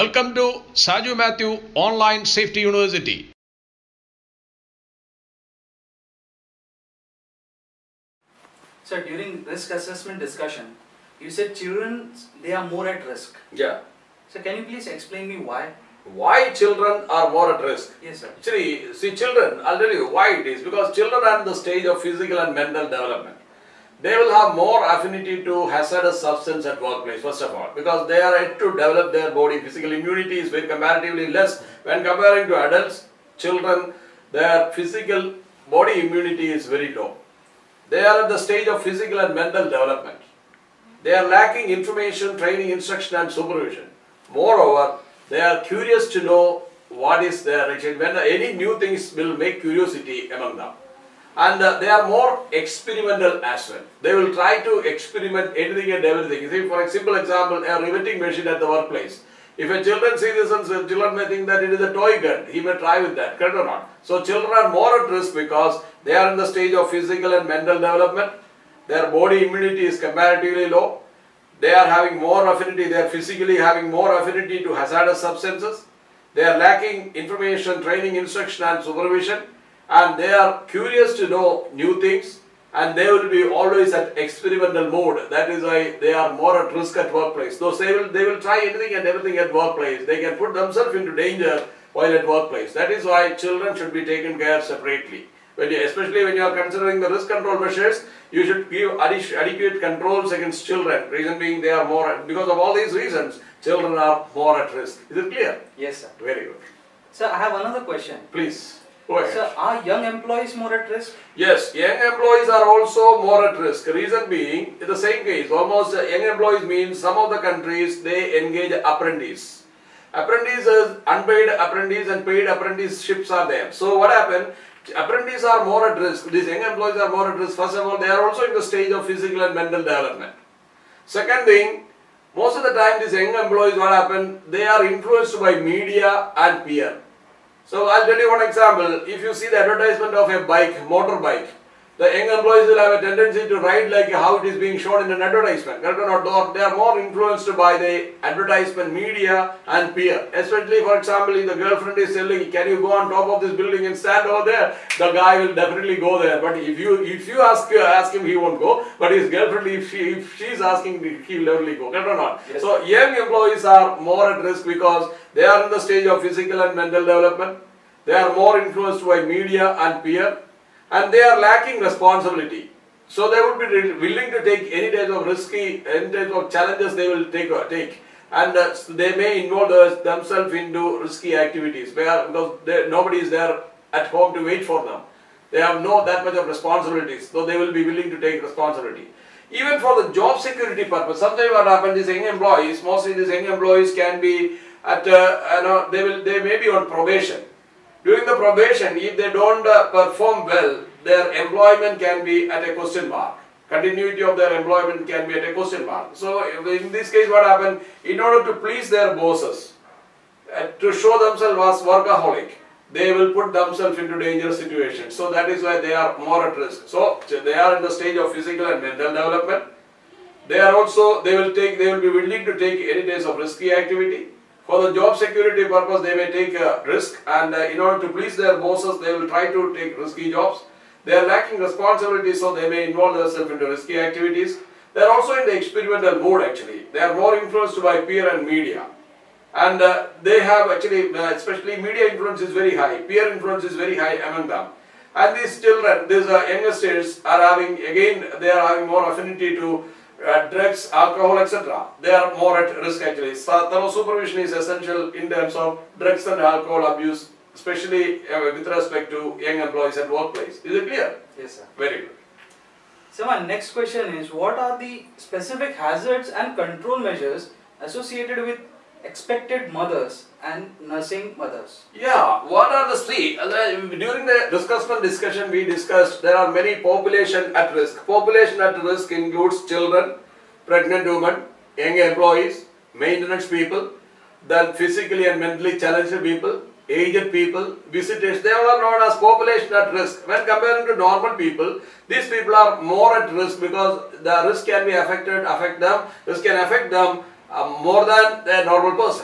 Welcome to Saju Matthew Online Safety University. So during risk assessment discussion, you said children, they are more at risk. Yeah. So can you please explain me why? Why children are more at risk? Yes, sir. Actually, see children, I'll tell you why it is. Because children are in the stage of physical and mental development. They will have more affinity to hazardous substance at workplace, first of all. Because they are yet to develop their body. Physical immunity is very comparatively less. When comparing to adults, children, their physical body immunity is very low. They are at the stage of physical and mental development. They are lacking information, training, instruction and supervision. Moreover, they are curious to know what is there. Actually, when any new things will make curiosity among them. And they are more experimental as well. They will try to experiment anything and everything. See, for a simple example, a riveting machine at the workplace. If a children see this and children may think that it is a toy gun, he may try with that, correct or not? So children are more at risk because they are in the stage of physical and mental development. Their body immunity is comparatively low. They are having more affinity, they are physically having more affinity to hazardous substances. They are lacking information, training, instruction and supervision. And they are curious to know new things. And they will be always at experimental mode. That is why they are more at risk at workplace. Though they will try anything and everything at workplace. They can put themselves into danger while at workplace. That is why children should be taken care of separately. Especially when you are considering the risk control measures, you should give adequate controls against children. Reason being they are more, because of all these reasons, children are more at risk. Is it clear? Yes, sir. Very good. Sir, I have another question. Please, go ahead. Sir, are young employees more at risk? Yes, young employees are also more at risk. Reason being, in the same case, almost young employees means some of the countries, they engage apprentice. Apprentices, unpaid apprentice and paid apprenticeships are there. So what happened? Apprentices are more at risk. These young employees are more at risk. First of all, they are also in the stage of physical and mental development. Second thing, most of the time these young employees, what happen? They are influenced by media and peer. So I'll tell you one example. If you see the advertisement of a bike, motorbike, the young employees will have a tendency to ride like how it is being shown in an advertisement. Correct or not? They are more influenced by the advertisement, media and peer. Especially, for example, if the girlfriend is telling, can you go on top of this building and stand over there? The guy will definitely go there. But if you ask him, he won't go. But his girlfriend, if she is asking, he will definitely go. Correct or not? Yes. So young employees are more at risk because they are in the stage of physical and mental development. They are more influenced by media and peer. And they are lacking responsibility. So they would be willing to take any type of risky, any type of challenges they will take. And they may involve themselves into risky activities because nobody is there at home to wait for them. They have no that much of responsibilities, so they will be willing to take responsibility. Even for the job security purpose, sometimes what happens is young employees, mostly these young employees can be at, they may be on probation. During the probation, if they don't perform well, their employment can be at a question mark. Continuity of their employment can be at a question mark. So, in this case, what happened? In order to please their bosses, to show themselves as workaholic, they will put themselves into dangerous situations. So, that is why they are more at risk. So, they are in the stage of physical and mental development. They are also, they will be willing to take any types of risky activity. For the job security purpose, they may take a risk, and in order to please their bosses, they will try to take risky jobs. They are lacking responsibility, so they may involve themselves into risky activities. They are also in the experimental mode actually. They are more influenced by peer and media. And they have actually, especially media influence is very high, peer influence is very high among them. And these children, these youngsters are having, again, they are having more affinity to drugs, alcohol, etc. They are more at risk actually. So, thorough supervision is essential in terms of drugs and alcohol abuse, especially with respect to young employees at workplace. Is it clear? Yes, sir. Very good. So my next question is, what are the specific hazards and control measures associated with expected mothers and nursing mothers? Yeah, what are the three? During the discussion we discussed there are many population at risk. Population at risk includes children, pregnant women, young employees, maintenance people, then physically and mentally challenged people, aged people, visitors. They all are known as population at risk. When comparing to normal people, these people are more at risk because the risk can be affect them more than a normal person.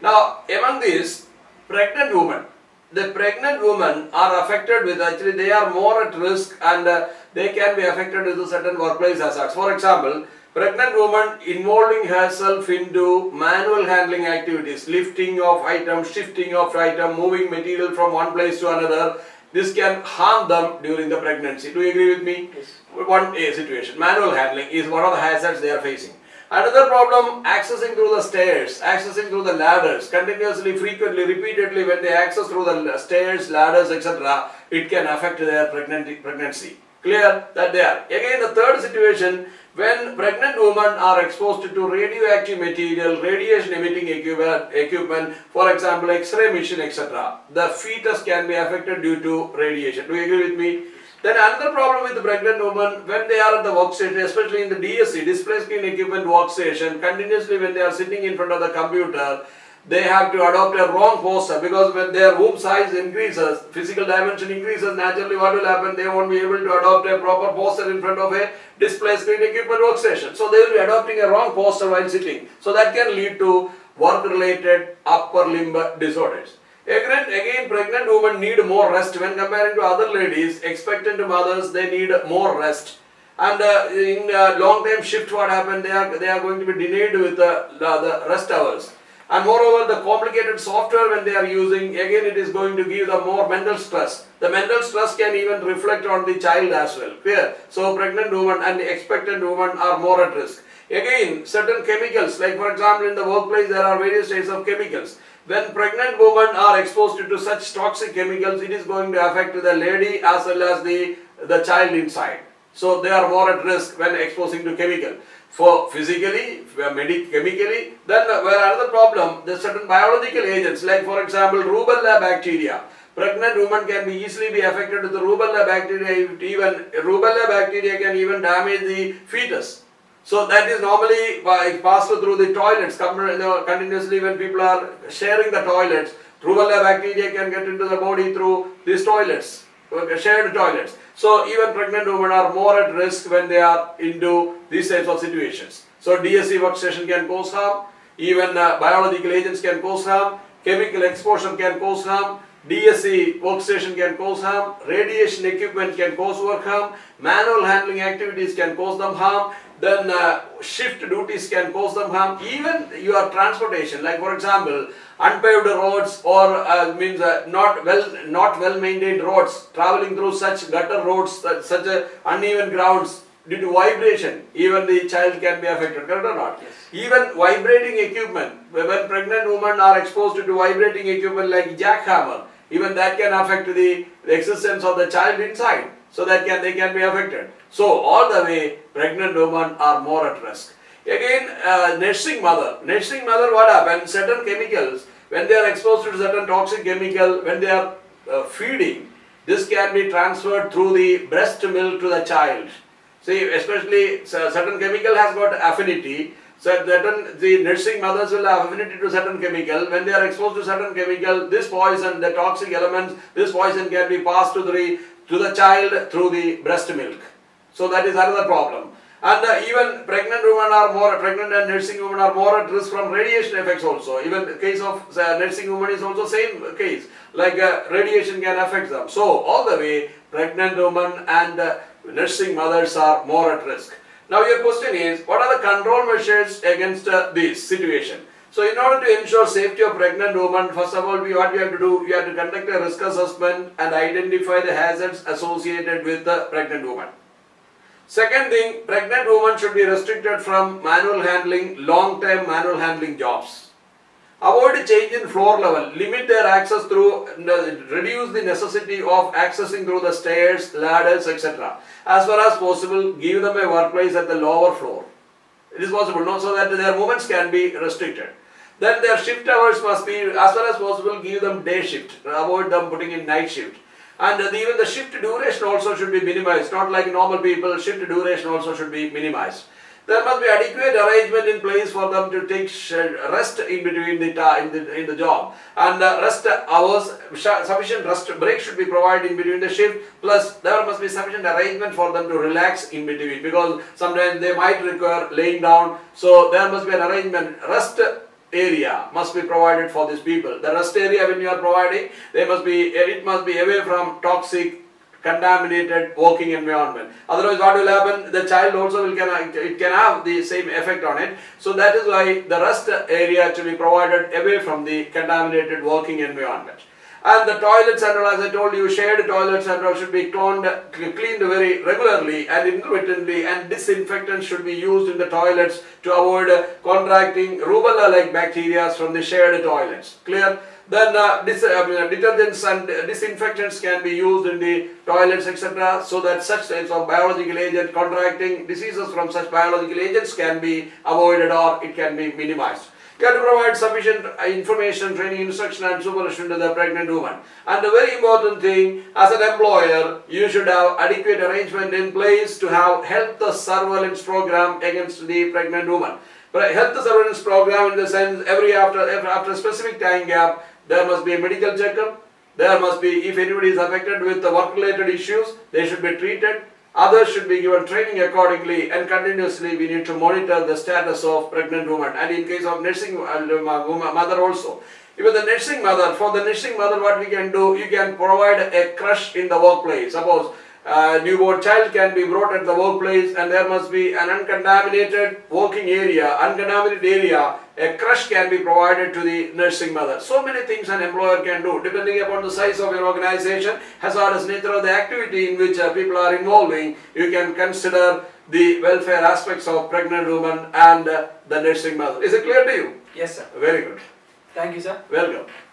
Now, among these, pregnant women, the pregnant women are affected with, actually they are more at risk, and they can be affected with certain workplace hazards. For example, pregnant woman involving herself into manual handling activities, lifting of items, shifting of item, moving material from one place to another. This can harm them during the pregnancy. Do you agree with me? Yes. One situation, manual handling is one of the hazards they are facing. Another problem, accessing through the stairs, accessing through the ladders, continuously, frequently, repeatedly, when they access through the stairs, ladders, etc., it can affect their pregnancy. Clear that they are. Again, the third situation, when pregnant women are exposed to radioactive material, radiation emitting equipment, for example, X-ray machine, etc., the fetus can be affected due to radiation. Do you agree with me? Then another problem with the pregnant woman, when they are at the workstation, especially in the DSC, display screen equipment workstation, continuously when they are sitting in front of the computer, they have to adopt a wrong posture, because when their womb size increases, physical dimension increases, naturally what will happen? They won't be able to adopt a proper posture in front of a display screen equipment workstation. So they will be adopting a wrong posture while sitting. So that can lead to work-related upper limb disorders. Again, pregnant women need more rest when comparing to other ladies. Expectant mothers, they need more rest. And in long-term shift, what happened? They are going to be denied with the rest hours. And moreover, the complicated software when they are using, again, it is going to give them more mental stress. The mental stress can even reflect on the child as well. Clear? So pregnant women and expectant women are more at risk. Again, certain chemicals, like for example, in the workplace, there are various types of chemicals. When pregnant women are exposed to such toxic chemicals, it is going to affect the lady as well as the child inside. So they are more at risk when exposing to chemical. For physically, chemically, then another problem, there are certain biological agents, like for example, rubella bacteria. Pregnant women can easily be affected with the rubella bacteria. Even rubella bacteria can even damage the fetus. So that is normally passed through the toilets continuously when people are sharing the toilets. Rubella bacteria can get into the body through these toilets, shared toilets. So even pregnant women are more at risk when they are into these types of situations. So DSC workstation can cause harm, even biological agents can cause harm, chemical exposure can cause harm, DSC workstation can cause harm, radiation equipment can cause work harm, manual handling activities can cause them harm, then shift duties can cause them harm, even your transportation, like for example, unpaved roads or not well maintained roads, traveling through such gutter roads, such uneven grounds, due to vibration, even the child can be affected, correct or not? Yes. Even vibrating equipment, when pregnant women are exposed to vibrating equipment like jackhammer, even that can affect the existence of the child inside. So that they can be affected. So all the way, pregnant women are more at risk. Again, nursing mother, what happens? Certain chemicals, when they are exposed to certain toxic chemical, when they are feeding, this can be transferred through the breast milk to the child. See, especially certain chemical has got affinity. So the nursing mothers will have affinity to certain chemical. When they are exposed to certain chemical, this poison, the toxic elements, this poison can be passed to the child through the breast milk. So that is another problem. And even pregnant and nursing women are more at risk from radiation effects also. Even the case of nursing women is also same case. Like radiation can affect them. So all the way, pregnant women and nursing mothers are more at risk. Now your question is, what are the control measures against this situation? So in order to ensure safety of pregnant women, first of all, what we have to do, we have to conduct a risk assessment and identify the hazards associated with the pregnant woman. Second thing, pregnant women should be restricted from manual handling, long-term manual handling jobs. Avoid change in floor level, limit their access through, reduce the necessity of accessing through the stairs, ladders, etc. As far as possible, give them a workplace at the lower floor. It is possible, no, so that their movements can be restricted. Then their shift hours must be, as far as possible, give them day shift, avoid them putting in night shift. And even the shift duration also should be minimized, not like normal people, shift duration also should be minimized. There must be adequate arrangement in place for them to take rest in between in the job, and rest hours, sufficient rest break should be provided in between the shift. Plus, there must be sufficient arrangement for them to relax in between, because sometimes they might require laying down. So there must be an arrangement. Rest area must be provided for these people. The rest area when you are providing, it must be away from toxic, contaminated working environment. Otherwise what will happen, the child also it can have the same effect on it. So that is why the rest area to be provided away from the contaminated working environment. And the toilets and all, as I told you, shared toilets and all should be cleaned very regularly and intermittently, and disinfectants should be used in the toilets to avoid contracting rubella-like bacteria from the shared toilets. Clear? Then detergents and disinfectants can be used in the toilets, etc., so that such types of biological agent contracting diseases from such biological agents can be avoided or it can be minimized. You have to provide sufficient information, training, instruction and supervision to the pregnant woman. And the very important thing, as an employer, you should have adequate arrangement in place to have health surveillance program against the pregnant woman. But a health surveillance program in the sense, after a specific time gap, there must be a medical checkup. There must be, if anybody is affected with the work-related issues, they should be treated. Others should be given training accordingly, and continuously we need to monitor the status of pregnant woman. And in case of nursing mother also, even the nursing mother, for the nursing mother what we can do, you can provide a crush in the workplace. Suppose a newborn child can be brought at the workplace and there must be an uncontaminated working area, uncontaminated area. A crush can be provided to the nursing mother. So many things an employer can do depending upon the size of your organization, hazardous nature of the activity in which people are involving. You can consider the welfare aspects of pregnant woman and the nursing mother. Is it clear to you? Yes, sir. Very good. Thank you, sir. Welcome.